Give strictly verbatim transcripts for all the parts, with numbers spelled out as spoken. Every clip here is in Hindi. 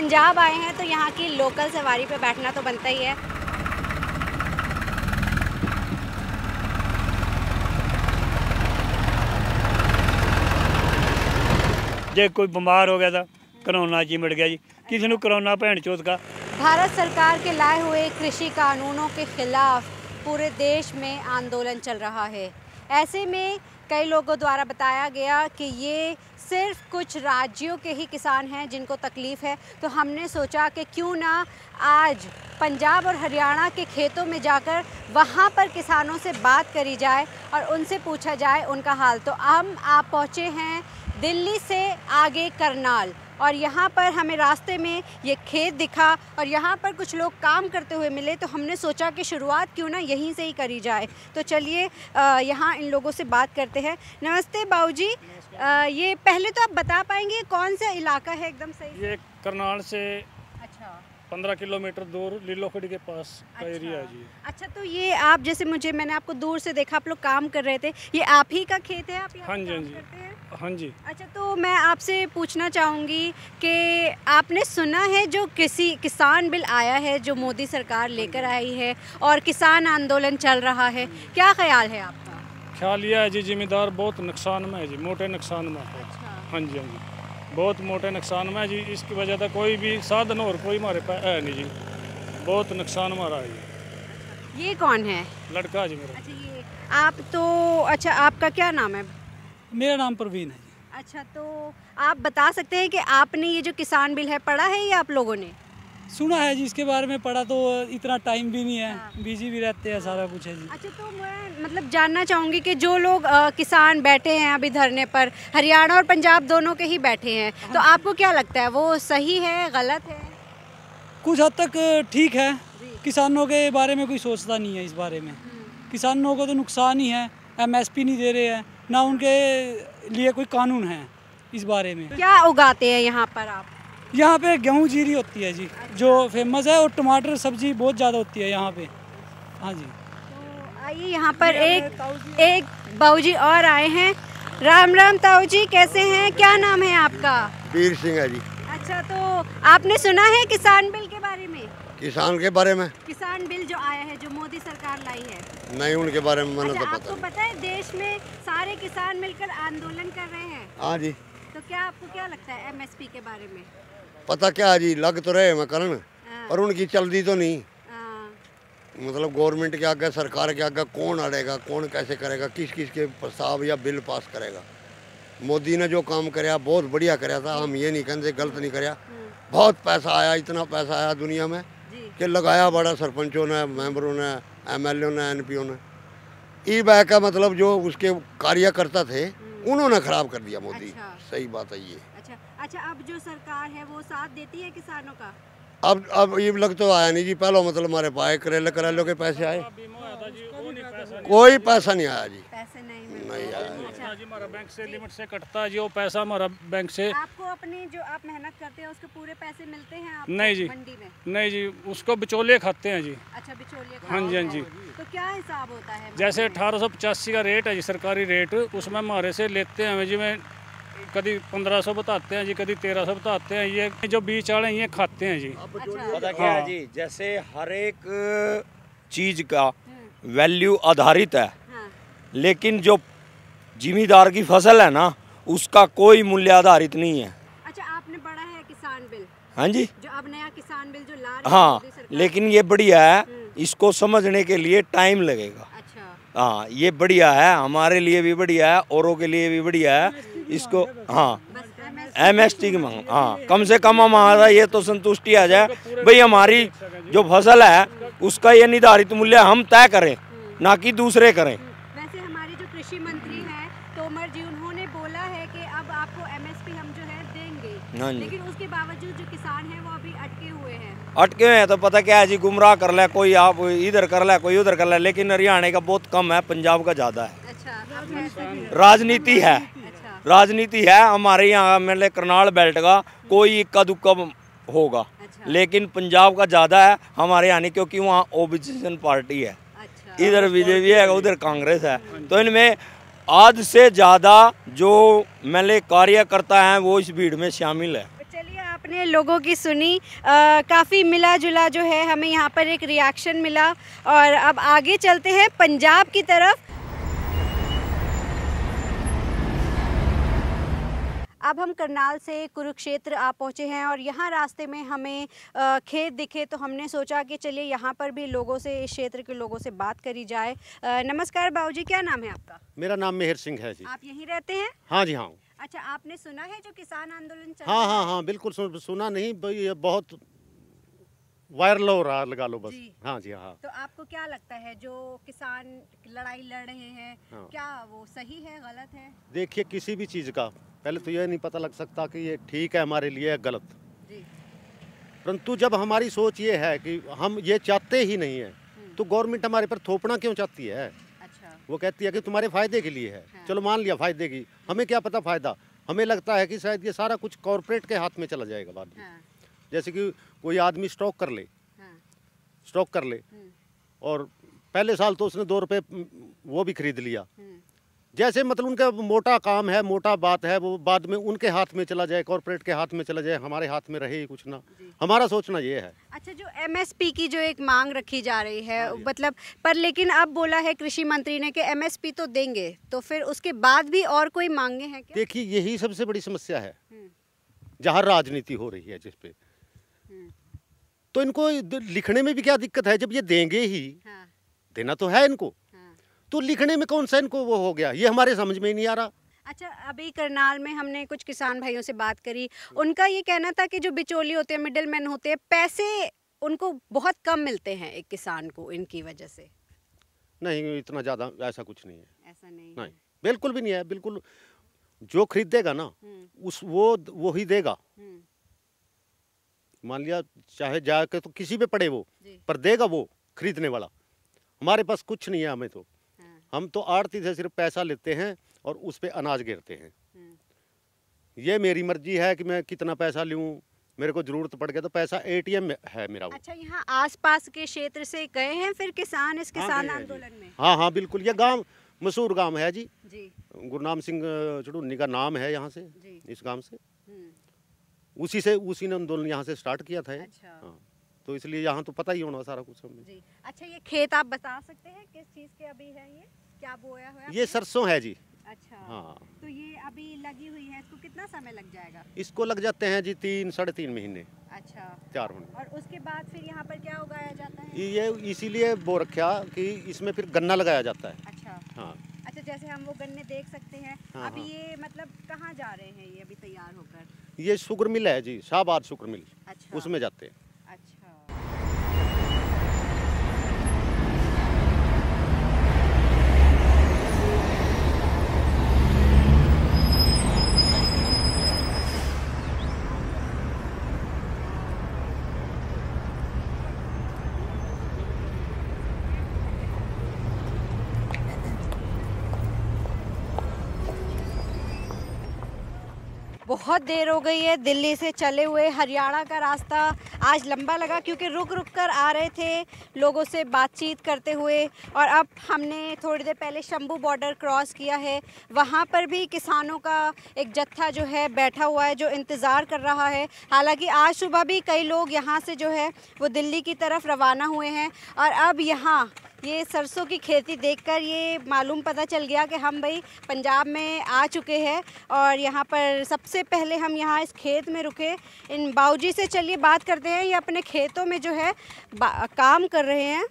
पंजाब आए हैं तो यहाँ की लोकल सवारी पे बैठना तो बनता ही है। जे कोई बीमार हो गया था कोरोना जी मिट गया जी, किसी ने कोरोना भैन चौथ का। भारत सरकार के लाए हुए कृषि कानूनों के खिलाफ पूरे देश में आंदोलन चल रहा है। ऐसे में कई लोगों द्वारा बताया गया कि ये सिर्फ कुछ राज्यों के ही किसान हैं जिनको तकलीफ़ है, तो हमने सोचा कि क्यों ना आज पंजाब और हरियाणा के खेतों में जाकर वहाँ पर किसानों से बात करी जाए और उनसे पूछा जाए उनका हाल। तो हम आप पहुँचे हैं दिल्ली से आगे करनाल, और यहाँ पर हमें रास्ते में ये खेत दिखा और यहाँ पर कुछ लोग काम करते हुए मिले, तो हमने सोचा कि शुरुआत क्यों ना यहीं से ही करी जाए। तो चलिए यहाँ इन लोगों से बात करते हैं। नमस्ते बाबूजी, ये पहले तो आप बता पाएंगे कौन सा इलाका है एकदम सही? ये करनाल से अच्छा पंद्रह किलोमीटर दूर लीलोखड़ी के पास का अच्छा। एरिया है जी। अच्छा, तो ये आप जैसे मुझे मैंने आपको दूर से देखा, आप लोग काम कर रहे थे, ये आप ही का खेत है? आप यहाँ हाँ जी, काम हाँ जी, करते हैं? हाँ जी। अच्छा, तो मैं आपसे पूछना चाहूँगी कि आपने सुना है जो किसी किसान बिल आया है जो मोदी सरकार लेकर आई है और किसान आंदोलन चल रहा है, क्या ख्याल है आपका? ख्याल यह है जी, जिम्मेदार बहुत नुकसान में है जी, मोटे नुकसान में है। अच्छा। हाँ जी, हाँ जी, बहुत मोटे नुकसान में है जी। इसकी वजह से कोई भी साधन और कोई हमारे पास है नहीं जी, बहुत नुकसान हमारा है जी। ये कौन है? लड़का जी मेरा। अच्छा, ये आप तो अच्छा, आपका क्या नाम है? मेरा नाम प्रवीण है जी। अच्छा, तो आप बता सकते हैं कि आपने ये जो किसान बिल है पढ़ा है या आप लोगों ने? सुना है जी, इसके बारे में पढ़ा तो इतना टाइम भी नहीं है, हाँ। बिजी भी रहते हैं, सारा कुछ है जी। अच्छा, तो मैं मतलब जानना चाहूँगी कि जो लोग अ, किसान बैठे हैं अभी धरने पर, हरियाणा और पंजाब दोनों के ही बैठे हैं, तो आपको क्या लगता है वो सही है, गलत है? कुछ हद तक ठीक है, किसानों के बारे में कोई सोचता नहीं है इस बारे में। किसानों को तो नुकसान ही है, एमएसपी नहीं दे रहे हैं, ना उनके लिए कोई कानून है इस बारे में। क्या उगाते हैं यहाँ पर आप? यहाँ पे गेहूँ जीरी होती है जी, जो फेमस है, और टमाटर सब्जी बहुत ज़्यादा होती है यहाँ पे। हाँ जी। तो आइए यहाँ पर एक एक बाबूजी और आए हैं। राम राम ताऊ जी, कैसे हैं? क्या नाम है आपका? वीर सिंह है जी। अच्छा, तो आपने सुना है किसान बिल के बारे में? किसान के बारे में किसान बिल जो आया है, जो मोदी सरकार लाई है। नहीं, उनके बारे में मैंने अच्छा, तो पता आपको नहीं। पता है देश में सारे किसान मिलकर आंदोलन कर रहे हैं? हाँ जी। तो क्या आपको क्या लगता है एमएसपी के बारे में? पता क्या है जी, लग तो रहे मैं करन, हाँ। पर उनकी चलती तो नहीं। हाँ। मतलब गवर्नमेंट के आगे, सरकार के आगे कौन अड़ेगा, कौन कैसे करेगा, किस किस के प्रस्ताव या बिल पास करेगा। मोदी ने जो काम कराया बहुत बढ़िया कराया था, हम ये नहीं कहते गलत नहीं कराया। बहुत पैसा आया, इतना पैसा आया दुनिया में कि लगाया बड़ा सरपंचों ने, मेंबरों ने, एमएलए ने, एनपीओ ने। ई बैक का मतलब जो उसके कार्यकर्ता थे उन्होंने खराब कर दिया मोदी। अच्छा। सही बात है ये। अच्छा अच्छा, अब जो सरकार है वो साथ देती है किसानों का? अब अब ये लग तो आया नहीं जी, पहले मतलब हमारे पाए करेले करेलों के पैसे आए, कोई पैसा नहीं आया जी। पैसे नहीं मिलते। नहीं आया। अच्छा, जी हमारा बैंक से लिमिट से कटता है जी, वो पैसा हमारा बैंक से। आपको अपनी जो आप मेहनत करते हैं उसके पूरे पैसे मिलते हैं आपको नहीं जी, मंडी में? नहीं जी, उसको बिचौलिए खाते हैं जी। अच्छा, बिचौलिए का? हाँ जी, हाँ जी। तो क्या हिसाब होता है? जैसे अठारह सौ पचासी का रेट है जी, सरकारी रेट, उसमें हमारे से लेते हैं हमें जी, में कभी पंद्रह सौ बताते हैं जी, कभी तेरह सौ बताते हैं। ये जो बीच वाले ये खाते हैं जी। अच्छा। पता क्या है जी, जैसे हर एक चीज का वैल्यू आधारित है, हाँ। लेकिन जो जिम्मेदार की फसल है ना, उसका कोई मूल्य आधारित नहीं है। अच्छा, आपने पढ़ा है किसान बिल? हाँ जी। जो अब नया किसान बिल जो ला रही है हाँ, मोदी सरकार? लेकिन ये बढ़िया है, इसको समझने के लिए टाइम लगेगा। अच्छा। हाँ, ये बढ़िया है, हमारे लिए भी बढ़िया है, औरों के लिए भी बढ़िया है इसको। हाँ, एमएसटी की मांग, हाँ, कम से कम हमारा ये तो संतुष्टि आ जाए भाई, हमारी जो फसल है उसका ये निर्धारित मूल्य हम तय करें, ना कि दूसरे करें। वैसे हमारे जो कृषि मंत्री हैं तोमर जी, उन्होंने बोला है कि अब आपको एमएसपी हम जो है देंगे। हाँ जी। लेकिन उसके बावजूद जो किसान हैं वो अभी अटके हुए हैं। अटके हुए हैं तो पता क्या है जी, गुमराह कर ले, कोई आप इधर कर ले, कोई उधर कर ले, लेकिन हरियाणा का बहुत कम है, पंजाब का ज़्यादा है। अच्छा, आप कैसे? राजनीति है, अच्छा। राजनीति है हमारे यहाँ, मतलब करनाल बेल्ट का कोई इक्का दुक्का होगा, अच्छा। लेकिन पंजाब का ज़्यादा है हमारे यहाँ, क्योंकि वहाँ ओपोजिशन पार्टी है। अच्छा। इधर बीजेपी है, उधर कांग्रेस है, तो इनमें आध से ज़्यादा जो मतलब कार्यकर्ता हैं वो इस भीड़ में शामिल है। चलिए, आप आपने लोगों की सुनी, काफ़ी मिला जुला जो है हमें यहाँ पर एक रिएक्शन मिला। और अब आगे चलते हैं पंजाब की तरफ। अब हम करनाल से कुरुक्षेत्र आ पहुँचे हैं और यहाँ रास्ते में हमें खेत दिखे तो हमने सोचा कि चलिए यहाँ पर भी लोगों से, इस क्षेत्र के लोगों से बात करी जाए। नमस्कार बाबूजी, क्या नाम है आपका? मेरा नाम मेहर सिंह है जी। आप यहीं रहते हैं? हाँ जी हाँ। अच्छा, आपने सुना है जो किसान आंदोलन चल हाँ रहा हाँ है? हाँ बिल्कुल सुना नहीं, ये बहुत वायरल हो रहा, लगा लो बस। हाँ जी हाँ। तो आपको क्या लगता है जो किसान लड़ाई लड़ रहे हैं, हाँ। क्या वो सही है, गलत है? देखिए, किसी भी चीज़ का पहले तो ये नहीं पता लग सकता कि ये ठीक है हमारे लिए या गलत, परंतु जब हमारी सोच ये है कि हम ये चाहते ही नहीं है तो गवर्नमेंट हमारे पर थोपना क्यों चाहती है? अच्छा। वो कहती है कि तुम्हारे फायदे के लिए है। हाँ। चलो मान लिया फायदे की, हमें क्या पता फायदा, हमें लगता है कि शायद ये सारा कुछ कॉर्पोरेट के हाथ में चला जाएगा बाद में। हाँ। जैसे कि कोई आदमी स्टॉक कर ले, हाँ। स्टॉक कर ले और पहले साल तो उसने दो रुपये वो भी खरीद लिया, जैसे मतलब उनका मोटा काम है, मोटा बात है, वो बाद में उनके हाथ में चला जाए, कॉर्पोरेट के हाथ में चला जाए, हमारे हाथ में रहे ही कुछ ना। हमारा सोचना ये है। अच्छा, जो एमएसपी की जो एक मांग रखी जा रही है, मतलब पर लेकिन अब बोला है कृषि मंत्री ने कि एमएसपी तो देंगे, तो फिर उसके बाद भी और कोई मांगे हैं क्या? देखिए, यही सबसे बड़ी समस्या है जहाँ राजनीति हो रही है जिस पे, तो इनको लिखने में भी क्या दिक्कत है जब ये देंगे ही। हाँ। देना तो है इनको, तो लिखने में कौन सा इनको वो हो गया, ये हमारे समझ में ही नहीं आ रहा। अच्छा, अभी करनाल में हमने कुछ किसान भाइयों से बात करी, उनका ये कहना था कि जो बिचौली होते हैं, मिडिल मैन होते हैं, पैसे उनको बहुत कम मिलते हैं एक किसान को इनकी वजह से। नहीं, इतना ज़्यादा ऐसा कुछ नहीं है। ऐसा नहीं, नहीं, बिल्कुल भी नहीं है। बिल्कुल जो खरीदेगा ना उस वो वो ही देगा। मान लिया चाहे जाके तो किसी पे पड़े वो, पर देगा वो खरीदने वाला। हमारे पास कुछ नहीं है, हमें तो हम तो आड़ती से सिर्फ पैसा लेते हैं और उस पे अनाज गिरते हैं। ये मेरी मर्जी है कि मैं कितना पैसा लूँ, मेरे को जरूरत पड़ गया तो पैसा एटीएम में है मेरा। अच्छा, यहाँ आसपास के क्षेत्र से गए हैं फिर किसान इस किसान आंदोलन में? हाँ हाँ बिल्कुल, ये गांव मशहूर गांव है जी, जी। गुरनाम सिंह चुड़ुन्नी का नाम है यहाँ से, इस गाँव से, उसी से उसी ने आंदोलन यहाँ से स्टार्ट किया था। अच्छा। हाँ, तो इसलिए यहाँ तो पता ही होना सारा कुछ हमें। जी। अच्छा, ये खेत आप बता सकते हैं किस चीज़ के अभी है, ये क्या बोया हुआ है? ये सरसों है जी। अच्छा। हाँ। तो ये अभी लगी हुई है, इसको कितना समय लग जाएगा? इसको लग जाते हैं जी तीन साढ़े तीन महीने। अच्छा। तैयार होने। और उसके बाद फिर यहाँ पर क्या उगाया जाता है? ये इसीलिए बो रखा कि इसमें फिर गन्ना लगाया जाता है। अच्छा। हाँ। अच्छा, जैसे हम वो गन्ने देख सकते हैं। हाँ, अभी हाँ। ये मतलब कहाँ जा रहे हैं ये अभी तैयार होकर? ये शुगर मिल है जी, शाहबाद शुगर मिल। अच्छा। उसमें जाते हैं। अच्छा। बहुत देर हो गई है दिल्ली से चले हुए। हरियाणा का रास्ता आज लंबा लगा क्योंकि रुक रुक कर आ रहे थे, लोगों से बातचीत करते हुए। और अब हमने थोड़ी देर पहले शंभू बॉर्डर क्रॉस किया है, वहाँ पर भी किसानों का एक जत्था जो है बैठा हुआ है जो इंतज़ार कर रहा है। हालांकि आज सुबह भी कई लोग यहाँ से जो है वो दिल्ली की तरफ रवाना हुए हैं। और अब यहाँ ये सरसों की खेती देखकर ये मालूम पता चल गया कि हम भाई पंजाब में आ चुके हैं। और यहाँ पर सबसे पहले हम यहाँ इस खेत में रुके। इन बाऊजी से चलिए बात करते हैं, ये अपने खेतों में जो है काम कर रहे हैं।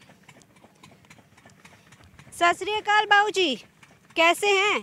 सत श्री अकाल बाऊजी, कैसे हैं?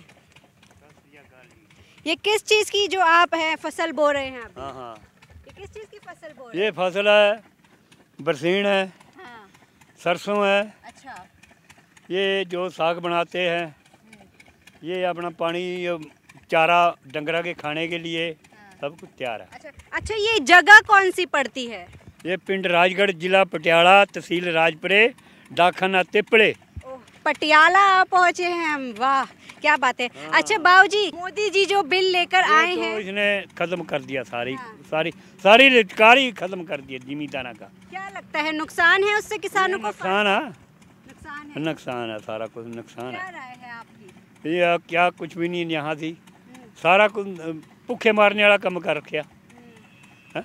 ये किस चीज़ की जो आप हैं फसल बो रहे हैं? हाँ हाँ, ये किस चीज़ की फसल बो रहे हैं? ये फसल है बरसीन है। हाँ। सरसों है। अच्छा। ये जो साग बनाते हैं, ये अपना पानी चारा डंगरा के खाने के लिए सब कुछ तैयार है। अच्छा अच्छा, ये जगह कौन सी पड़ती है? ये पिंड राजगढ़, जिला पटियाला, तहसील राजपुरे, डाकखाना तिपड़े। पटियाला पहुँचे हैं हम, वाह क्या बात है। हाँ। अच्छा बाबूजी, मोदी जी जो बिल लेकर आए तो हैं, इसने खत्म कर दिया सारी। हाँ। सारी सारी रिटकारी खत्म कर दिया जिमीदारा का। क्या लगता है नुकसान है उससे किसानों को? नुकसान है, नुकसान है, नुकसान है, सारा कुछ नुकसान है। क्या राय है आपकी? ये क्या कुछ भी नहीं यहाँ थी, सारा कुछ भुखे मारने वाला कम कर रखा।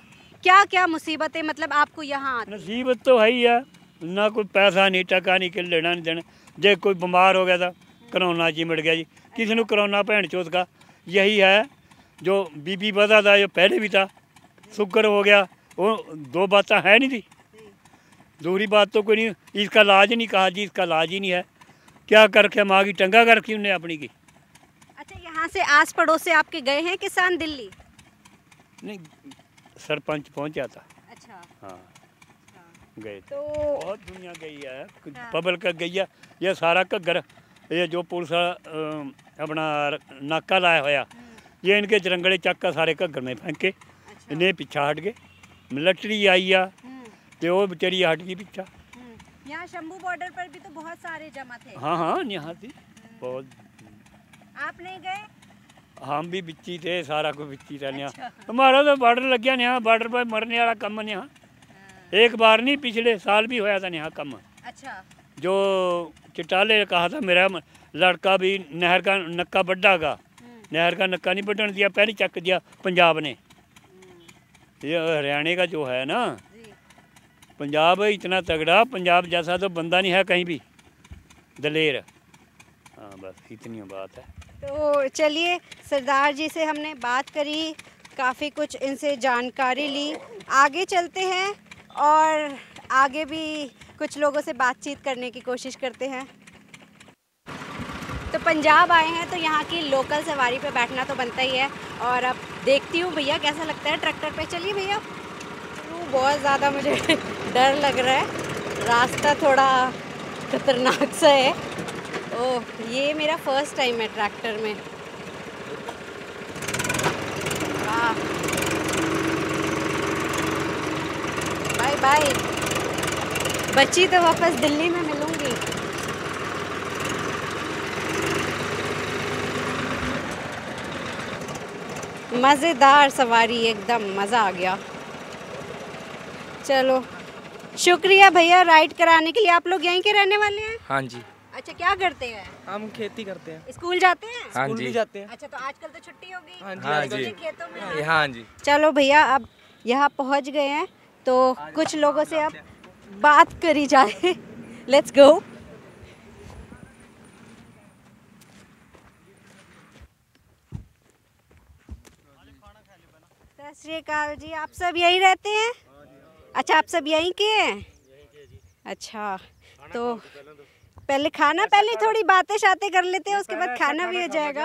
क्या क्या मुसीबतें मतलब आपको यहाँ आती? नसीबत तो है ही है, ना कोई पैसा नहीं टका नहीं कि लेना नहीं देना। जे कोई बीमार हो गया था कोरोना जी मिट गया जी, किसी ने कोरोना भैन चौथ का यही है। जो बीपी बढ़ा था जो पहले भी था, शुगर हो गया, वो दो बातें है नहीं थी। दूसरी बात तो कोई नहीं, इसका इलाज नहीं कहा जी, इसका इलाज ही नहीं है। क्या कर रखे माँ की टंगा कर रखी उन्हें अपनी की। अच्छा, यहाँ से आस पड़ोस से आपके गए हैं किसान दिल्ली? नहीं, सरपंच पहुँचा था। अच्छा हाँ गए तो बहुत दुनिया गई है, पब्लिक गई है। ये सारा घग्गर, ये जो पुलिस अ, अपना नाका लाया होया, ये इनके चरंगड़े चक का सारे घग्गर में फेंके। इन्हें पिछा हट गए, मिलिट्री आई आ तो वो बेचारी हट गई पिछा। यहाँ शंभू बॉर्डर पर भी तो बहुत सारे जमा थे। हाँ हाँ यहाँ थी बहुत। आप नहीं गए? हम भी बिच्ची थे, सारा कुछ बिच्ची था। यहाँ हमारा तो बॉर्डर लग गया, यहाँ बॉर्डर पर मरने वाला कम है। यहाँ एक बार नहीं, पिछले साल भी होया था यहाँ कम। अच्छा, जो चिटाले कहा था मेरा लड़का भी नहर का नक्का बढ़ा का, नहर का नक्का नहीं बढ़ने दिया, पहले चक दिया पंजाब ने। ये हरियाणा का जो है ना, पंजाब इतना तगड़ा, पंजाब जैसा तो बंदा नहीं है कहीं भी, दलेर। हाँ बस इतनी बात है। तो चलिए, सरदार जी से हमने बात करी, काफ़ी कुछ इनसे जानकारी ली। आगे चलते हैं और आगे भी कुछ लोगों से बातचीत करने की कोशिश करते हैं। तो पंजाब आए हैं तो यहाँ की लोकल सवारी पे बैठना तो बनता ही है। और अब देखती हूँ भैया कैसा लगता है ट्रैक्टर पे। चलिए भैया। बहुत ज़्यादा मुझे डर लग रहा है, रास्ता थोड़ा खतरनाक सा है। ओह, ये मेरा फर्स्ट टाइम है ट्रैक्टर में। वाह, बाय बाय। बच्ची तो वापस दिल्ली में मिलूंगी। मज़ेदार सवारी, एकदम मज़ा आ गया। चलो, शुक्रिया भैया राइड कराने के लिए। आप लोग यहीं के रहने वाले हैं? हाँ जी। अच्छा, क्या करते हैं? हम खेती करते हैं। स्कूल जाते हैं? हाँ स्कूल जी भी जाते हैं। अच्छा, तो आजकल तो छुट्टी हो गई। हाँ जी, हाँ जी। खेतों में। हाँ जी। चलो भैया, अब यहाँ पहुँच गए हैं तो कुछ लोगों से अब बात करी जाए। Let's go. सत श्री अकाल जी, आप सब यहीं रहते हैं? अच्छा, आप सब यहीं के हैं? अच्छा, तो पहले खाना, पहले थोड़ी बातें शातें कर लेते हैं, उसके बाद खाना भी हो जाएगा।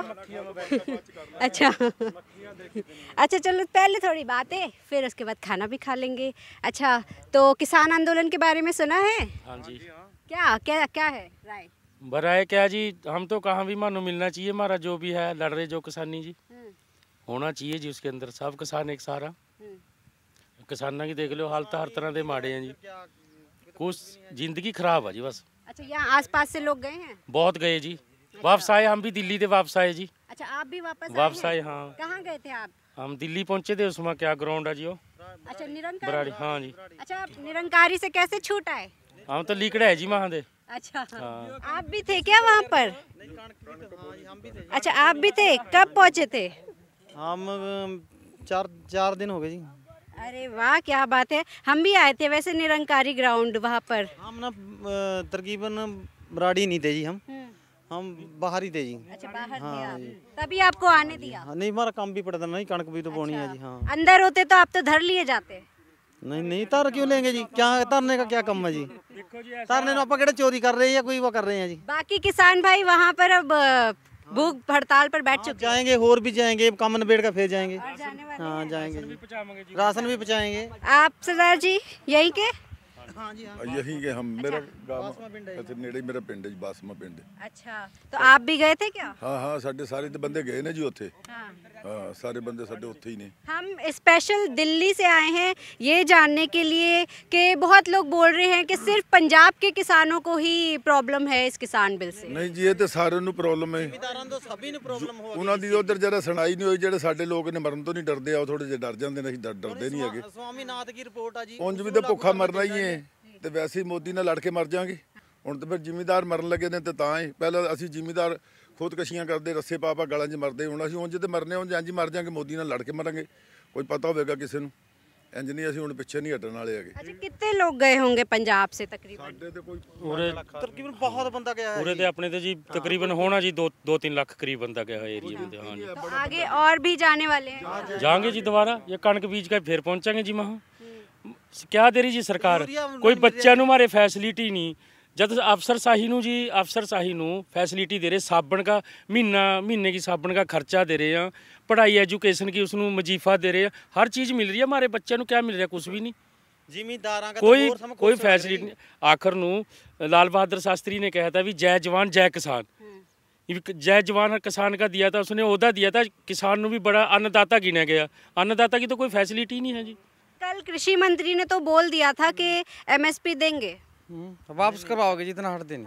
अच्छा अच्छा, चलो पहले थोड़ी बातें, फिर उसके बाद खाना भी खा लेंगे। अच्छा, तो किसान आंदोलन के बारे में सुना है? हाँ जी। क्या क्या क्या है राय? बड़ा है क्या जी, हम तो कहाँ भी मानो मिलना चाहिए हमारा जो भी है, लड़ रहे जो किसानी जी होना चाहिए जी। उसके अंदर सब किसान एक सारा किसाना की देख लो हालत हर तरह के माड़े हैं जी, कुछ जिंदगी खराब है जी बस। अच्छा, यहाँ आसपास से लोग गए हैं? बहुत गए जी। अच्छा। वापस आए, हम भी दिल्ली से वापस आए जी। अच्छा, आप भी वापस वापस आए? हाँ। कहाँ गए थे आप? हम दिल्ली पहुँचे थे, उसमें क्या ग्राउंड है जी वो। अच्छा, निरंकारी। बराड़ी, हाँ जी। अच्छा, आप निरंकारी से कैसे छूट आए? हम तो लीकड़ा है जी वहाँ दे। अच्छा, हाँ। आप भी थे क्या वहाँ पर? अच्छा, आप भी थे, कब पहुँचे थे? हम चार चार दिन हो गए जी। अरे वाह, क्या बात है। हम भी आए थे वैसे निरंकारी ग्राउंड वहाँ पर। हम ना तकरीबन बराड़ी नहीं थे जी, हम हम बाहर ही थे जी। अच्छा, बाहर हाँ, थे आप, जी। तभी आपको आने दिया? हाँ, नहीं हमारा काम भी पड़ता नहीं, कणक भी तो बोनी है जी। हाँ, अंदर होते तो आप तो धर लिए जाते। नहीं नहीं तार क्यों लेंगे जी, क्या तरने का क्या कम है जी। तरने आप केड़े चोरी कर रहे हैं या कोई वो कर रहे हैं जी। बाकी किसान भाई वहाँ पर अब भूख हड़ताल पर बैठ चुके हैं। जाएंगे और भी जाएंगे, काम निबेड़ का फिर जाएंगे। और जाने वाले हाँ हैं। जाएंगे जी, राशन भी पहुँचाएंगे। आप सरदार जी यहीं के? हाँ जी, हाँ। यही के हम मेरा गांव अच्छा नेड़े मेरा पिंड है बासमा पिंड। अच्छा, तो आप भी गए थे क्या? हाँ हाँ साढ़े सारे तो बंदे गए ने जी उत्थे। हाँ। हाँ सारे बंदे साढ़े उत्थे ही ने। हम स्पेशल दिल्ली से आए हैं ये जानने के लिए कि बहुत लोग बोल रहे हैं कि सिर्फ पंजाब के किसानों को ही प्रॉब्लम है इस किसान बिल से। नहीं जी, ये तो सारे ਨੂੰ प्रॉब्लम है। ਉਹਨਾਂ ਦੀ ਉਧਰ ਜਿਹੜਾ ਸੁਣਾਈ ਨਹੀਂ ਹੋਈ, ਜਿਹੜੇ ਸਾਡੇ ਲੋਕ ਨੇ ਮਰਨ ਤੋਂ ਨਹੀਂ ਡਰਦੇ ਆ, ਉਹ ਥੋੜੇ ਜਿਹੇ ਡਰ ਜਾਂਦੇ ਨੇ, ਅਸੀਂ ਡਰਦੇ ਨਹੀਂ ਹੈਗੇ। स्वामीनाथ की रिपोर्ट है जी। ਉਂਝ ਵੀ ਤਾਂ ਭੁੱਖਾ ਮਰਨਾ ਹੀ ਹੈ ਤੇ ਵੈਸੇ ਹੀ ਮੋਦੀ ਨਾਲ ਲੜ ਕੇ ਮਰ ਜਾਾਂਗੇ। ਹੁਣ ਤਾਂ ਫਿਰ ਜ਼ਿਮੀਦਾਰ ਮਰਨ ਲੱਗੇ ਨੇ ਤੇ ਤਾਂ ਹੀ ਪਹਿਲਾਂ ਅਸੀਂ ਜ਼ਿਮੀਦਾਰ ਖੁਦਕਸ਼ੀਆਂ ਕਰਦੇ, ਰੱਸੇ ਪਾ ਪਾ ਗਲਾਂ 'ਚ ਮਰਦੇ, ਹੁਣ ਅਸੀਂ ਉਂਝ ਤੇ ਮਰਨੇ ਉਂਝ ਇੰਝ ਮਰ ਜਾਾਂਗੇ, ਮੋਦੀ ਨਾਲ ਲੜ ਕੇ ਮਰਾਂਗੇ। ਕੋਈ ਪਤਾ ਹੋਵੇਗਾ ਕਿਸੇ ਨੂੰ ਇੰਜ ਨਹੀਂ ਅਸੀਂ ਹੁਣ ਪਿੱਛੇ ਨਹੀਂ ਹਟਣ ਵਾਲੇ ਹੈਗੇ। अच्छा कितने लोग गए होंगे पंजाब से तकरीबन? ਸਾਡੇ ਤੇ ਕੋਈ ਉਰੇ तकरीबन बहुत बंदा गया है ਉਰੇ ਤੇ ਆਪਣੇ ਤੇ ਜੀ ਤਕਰੀਬਨ ਹੋਣਾ ਜੀ ਦੋ ਦੋ ਤਿੰਨ ਲੱਖ ਕਰੀਬ ਬੰਦਾ ਗਿਆ ਹੋਇਆ ਏਰੀਆ में। हाँ जी तो आगे और भी जाने वाले हैं? जाएंगे जी दोबारा, ये कणक बीज का फिर पहुंचेंगे जी वहाँ। क्या दे रही जी सरकार, कोई बच्चा ਨੂੰ ਮਾਰੇ ਫੈਸਿਲਿਟੀ ਨਹੀਂ। जब अफसर शाही नू जी अफसर शाही नू फैसिलिटी दे रहे, साबन का महीना महीने की साबन का खर्चा दे रहे हैं, पढ़ाई एजुकेशन की उसनू वजीफा दे रहे हैं, हर चीज़ मिल रही है। हमारे बच्चों को क्या मिल रहा है? कुछ भी नहीं। जिमीदार कोई कोई फैसिलिटी नहीं। आखिर नू लाल बहादुर शास्त्री ने कहा था भी जय जवान जय किसान। जय जवान किसान का दिया था, उसने ओहदा दिया था, किसान नू भी बड़ा अन्नदाता गिना गया। अन्नदाता की तो कोई फैसिलिटी नहीं है जी। कल कृषि मंत्री ने तो बोल दिया था कि एमएसपी देंगे, वापस करवाओगे जितना हर दिन।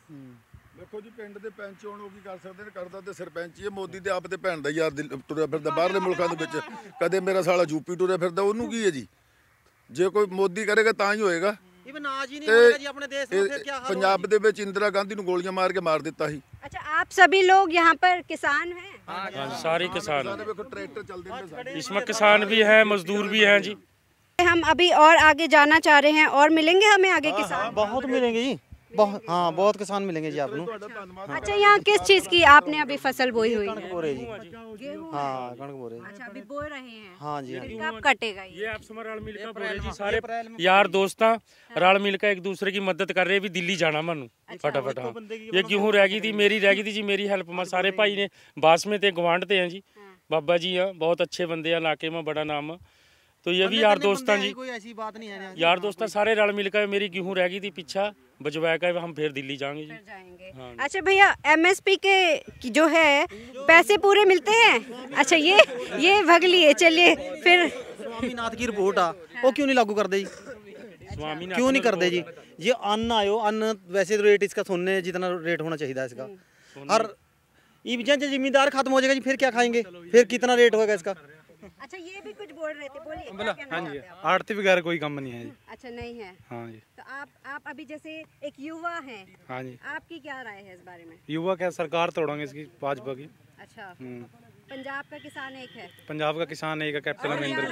ਦੇਖੋ ਜੀ ਪਿੰਡ ਦੇ ਪੈਂਚ ਹੁਣ ਉਹ ਕੀ ਕਰ ਸਕਦੇ ਨੇ, ਕਰਦਾ ਤੇ ਸਰਪੰਚ ਹੀ ਹੈ। ਮੋਦੀ ਤੇ ਆਪ ਤੇ ਭੈਣ ਦਾ ਯਾਰ ਦਿਲ ਤੁਰਿਆ ਫਿਰਦਾ ਬਾਹਰਲੇ ਮੁਲਕਾਂ ਦੇ ਵਿੱਚ, ਕਦੇ ਮੇਰਾ ਸਾਲਾ ਯੂਪੀ ਤੁਰਿਆ ਫਿਰਦਾ, ਉਹਨੂੰ ਕੀ ਹੈ ਜੀ? ਜੇ ਕੋਈ ਮੋਦੀ ਕਰੇਗਾ ਤਾਂ ਹੀ ਹੋਏਗਾ। ਇਹ ਨਾਜ ਹੀ ਨਹੀਂ ਹੋਏਗਾ ਜੀ ਆਪਣੇ ਦੇਸ਼ में, फिर क्या हाल ਪੰਜਾਬ ਦੇ ਵਿੱਚ ਇੰਦਰਾ ਗਾਂਧੀ ਨੂੰ ਗੋਲੀਆਂ ਮਾਰ ਕੇ ਮਾਰ ਦਿੱਤਾ ਸੀ। अच्छा आप सभी लोग यहाँ पर किसान हैं? हाँ, सारे किसान हैं। ਦੇਖੋ ਟਰੈਕਟਰ ਚੱਲਦੇ ਨੇ ਸਾਡੇ। इसमें किसान भी हैं, मजदूर भी हैं जी। हम अभी और आगे जाना चाह रहे हैं और मिलेंगे हमें आगे किसान। बहुत मिलेंगे जी, बहुत हाँ बहुत किसान मिलेंगे जी आपको। अच्छा यहाँ किस चीज़ की आपने अभी फसल बोई हुई है? बोरे जी, गेहूं? हाँ कणक बोरे। अच्छा अभी बो रहे हैं। हाँ जी, फिर कब कटेगा ये? ये आप रल मिल के बोले जी, सारे यार दोस्त रल मिल के एक दूसरे की मदद कर रहे हैं भी दिल्ली जाना मनु फटाफट। हाँ ये गेहूँ रह गई थी मेरी रह गई थी जी, मेरी हेल्प में सारे भाई ने बास में थे गवांढ थे हैं जी। बाबा जी हाँ बहुत अच्छे बंदे हैं, इलाके में बड़ा नाम है। तो ये भी यार दोस्तां जी, कोई ऐसी बात नहीं है यार दोस्तां सारे रल मिल कर मेरी गेहूँ रह गई थी पीछा बजवा कर हम फिर दिल्ली जाएंगे जी। जाएंगे। हाँ। अच्छा भैया एमएसपी के की जो है पैसे पूरे मिलते हैं? अच्छा ये ये भग लिए, चलिए फिर। स्वामीनाथ की रिपोर्ट आ वो क्यों नहीं लागू कर दे जी? स्वामीनाथ क्यों नहीं कर दे जी? ये अन्न आयो अन्न वैसे तो रेट इसका सुनने जितना रेट होना चाहिए था इसका, और ये जिम्मेदार खत्म हो जाएगा जी, फिर क्या खाएंगे? फिर कितना रेट होगा इसका? अच्छा ये भी कुछ बोल रहे थे, बोलिए क्या कहना हाँ जी, चाहते हैं आप? आड़ती वगैरह कोई काम नहीं है जी। अच्छा नहीं है। हाँ जी, तो आप आप अभी जैसे एक युवा हैं, हाँ जी। आपकी क्या राय है इस बारे में? युवा क्या सरकार तोड़ेंगे इसकी भाजपा की। अच्छा पंजाब का किसान एक है, पंजाब का किसान एक है, कैप्टन अमरिंदर।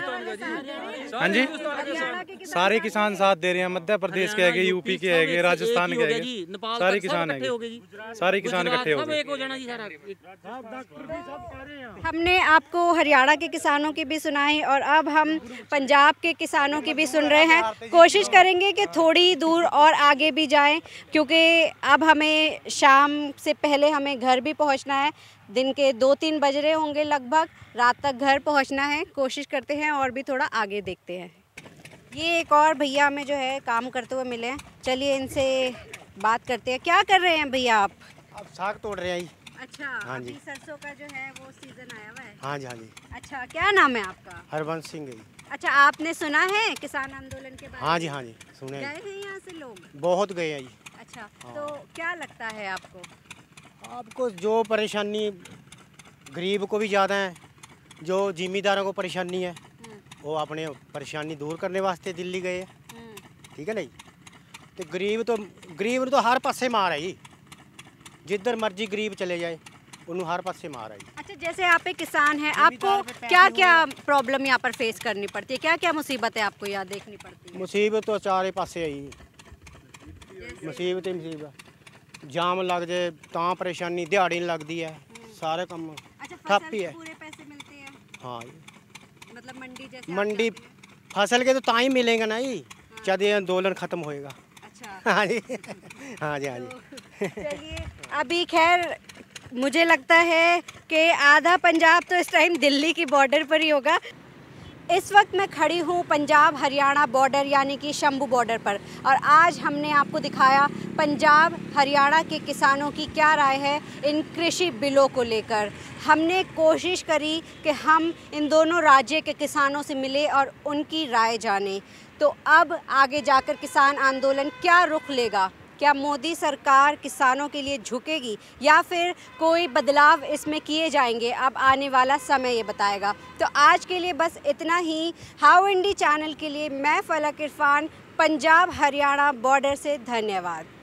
हाँ हाँ जी, हरियाणा के किसान सारे किसान साथ दे रहे हैं, मध्य प्रदेश के है, यूपी के है, राजस्थान के है, सारे किसान है, सारे किसान इकट्ठे हो गए। हमने आपको हरियाणा के किसानों की भी सुनाई और अब हम पंजाब के किसानों की भी सुन रहे हैं। कोशिश करेंगे कि थोड़ी दूर और आगे भी जाएं, क्योंकि अब हमें शाम से पहले हमें घर भी पहुंचना है। दिन के दो तीन बज रहे होंगे लगभग, रात तक घर पहुंचना है। कोशिश करते हैं और भी थोड़ा आगे देखते हैं। ये एक और भैया हमें जो है काम करते हुए मिले हैं, चलिए इनसे बात करते हैं। क्या कर रहे हैं भैया आप? अब साग तोड़ रहे हैं जी। अच्छा हाँ जी। अभी सरसों का जो है वो सीजन आया हुआ है। हाँ जी हाँ जी। अच्छा क्या नाम है आपका? हरबंस सिंह जी। अच्छा आपने सुना है किसान आंदोलन के बारे में? हाँ जी हाँ जी सुने गए हैं। हैं यहाँ से लोग? बहुत गए हैं जी। अच्छा तो क्या लगता है आपको? आपको जो परेशानी गरीब को भी ज़्यादा है, जो जिम्मेदारों को परेशानी है वो अपने परेशानी दूर करने वास्ते दिल्ली गए हैं। ठीक है ना जी। तो गरीब तो गरीब तो हर पासे मार है जी, जिधर मर्जी गरीब चले जाए उन्होंने हर पासे मार है जी। अच्छा जैसे आप एक किसान हैं, आपको क्या क्या प्रॉब्लम यहाँ पर फेस करनी पड़ती है? क्या क्या मुसीबतें आपको यहाँ देखनी पड़ती है? मुसीबत तो चारे पासे आई, मुसीबत ही मुसीबत, जाम लग जाए तो परेशानी, दिहाड़ी नहीं लगती है, सारे काम अच्छा ठप फसल ही के है। पूरे पैसे मिलते हैं? हाँ जी। मतलब मंडी जैसे आप मंडी जाते फसल के तो ता ही मिलेगा ना जी जब ये आंदोलन खत्म होएगा। हैं? अच्छा हाँ जी हाँ जी हाँ जी। तो चलिए अभी खैर मुझे लगता है कि आधा पंजाब तो इस टाइम दिल्ली की बॉर्डर पर ही होगा। इस वक्त मैं खड़ी हूँ पंजाब हरियाणा बॉर्डर यानी कि शंभू बॉर्डर पर, और आज हमने आपको दिखाया पंजाब हरियाणा के किसानों की क्या राय है इन कृषि बिलों को लेकर। हमने कोशिश करी कि हम इन दोनों राज्य के किसानों से मिले और उनकी राय जानें। तो अब आगे जाकर किसान आंदोलन क्या रुख लेगा? क्या मोदी सरकार किसानों के लिए झुकेगी या फिर कोई बदलाव इसमें किए जाएंगे? अब आने वाला समय ये बताएगा। तो आज के लिए बस इतना ही। हाउ इंडी चैनल के लिए मैं फलक इरफान, पंजाब हरियाणा बॉर्डर से धन्यवाद।